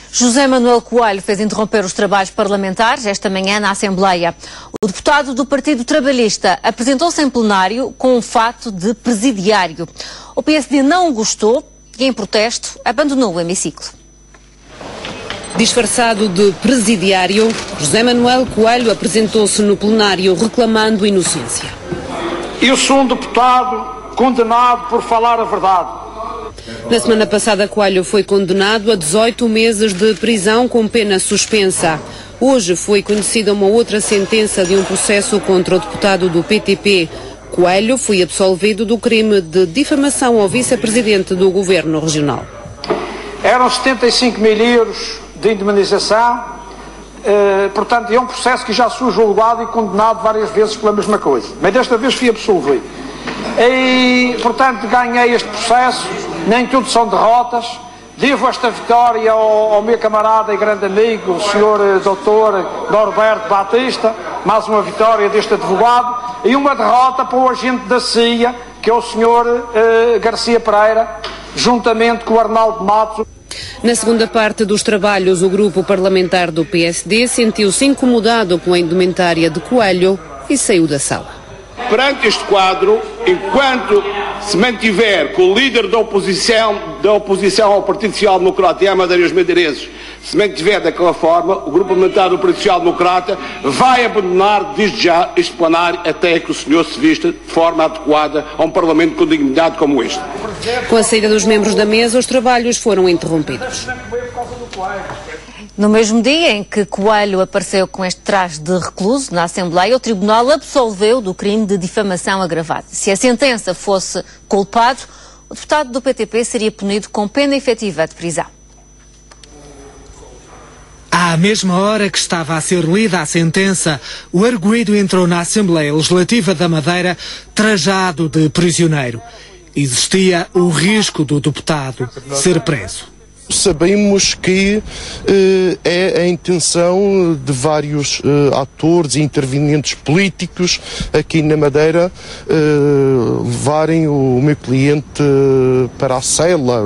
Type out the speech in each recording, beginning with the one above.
José Manuel Coelho fez interromper os trabalhos parlamentares esta manhã na Assembleia. O deputado do Partido Trabalhista apresentou-se em plenário com um fato de presidiário. O PSD não gostou e, em protesto, abandonou o hemiciclo. Disfarçado de presidiário, José Manuel Coelho apresentou-se no plenário reclamando inocência. Eu sou um deputado condenado por falar a verdade. Na semana passada, Coelho foi condenado a 18 meses de prisão com pena suspensa. Hoje foi conhecida uma outra sentença de um processo contra o deputado do PTP. Coelho foi absolvido do crime de difamação ao vice-presidente do Governo Regional. Eram 75 mil euros de indemnização, portanto é um processo que já sou julgado e condenado várias vezes pela mesma coisa. Mas desta vez fui absolvido. E, portanto, ganhei este processo, nem tudo são derrotas. Devo esta vitória ao meu camarada e grande amigo, o senhor Dr. Norberto Batista, mais uma vitória deste advogado, e uma derrota para o agente da CIA, que é o senhor Garcia Pereira, juntamente com o Arnaldo Matos. Na segunda parte dos trabalhos, o grupo parlamentar do PSD sentiu-se incomodado com a indumentária de Coelho e saiu da sala. Perante este quadro, enquanto se mantiver com o líder da oposição ao Partido Social Democrata e à Madeira e aos madeirenses, se mantiver daquela forma, o grupo parlamentar do Partido Social Democrata vai abandonar desde já este plenário até que o senhor se vista de forma adequada a um Parlamento com dignidade como este. Com a saída dos membros da mesa, os trabalhos foram interrompidos. No mesmo dia em que Coelho apareceu com este traje de recluso na Assembleia, o Tribunal absolveu do crime de difamação agravada. Se a sentença fosse culpado, o deputado do PTP seria punido com pena efetiva de prisão. À mesma hora que estava a ser lida a sentença, o arguido entrou na Assembleia Legislativa da Madeira trajado de prisioneiro. Existia o risco do deputado ser preso. Sabemos que é a intenção de vários atores e intervenientes políticos aqui na Madeira levarem o meu cliente para a cela,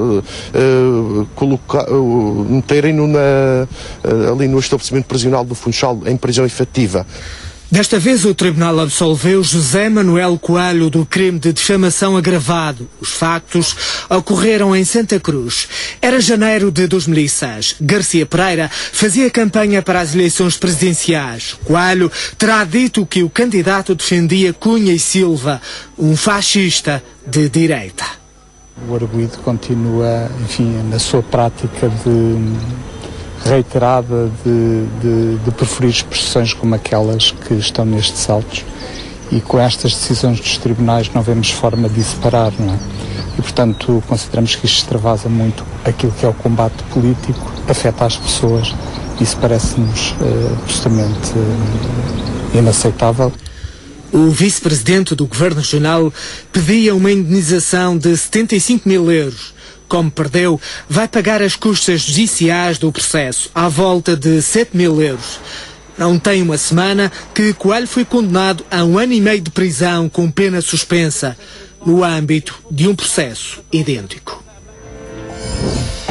meterem-no ali no estabelecimento prisional do Funchal em prisão efetiva. Desta vez o Tribunal absolveu José Manuel Coelho do crime de difamação agravado. Os factos ocorreram em Santa Cruz. Era janeiro de 2006. Garcia Pereira fazia campanha para as eleições presidenciais. Coelho terá dito que o candidato defendia Cunha e Silva, um fascista de direita. O arguido continua, enfim, na sua prática reiterada de preferir expressões como aquelas que estão nestes autos, e com estas decisões dos tribunais não vemos forma de separar, não é? E, portanto, consideramos que isto extravasa muito aquilo que é o combate político, afeta as pessoas, e isso parece-nos absolutamente inaceitável. O vice-presidente do Governo Regional pedia uma indenização de 75 mil euros. Como perdeu, vai pagar as custas judiciais do processo, à volta de 7 mil euros. Não tem uma semana que Coelho foi condenado a 1 ano e meio de prisão com pena suspensa, no âmbito de um processo idêntico.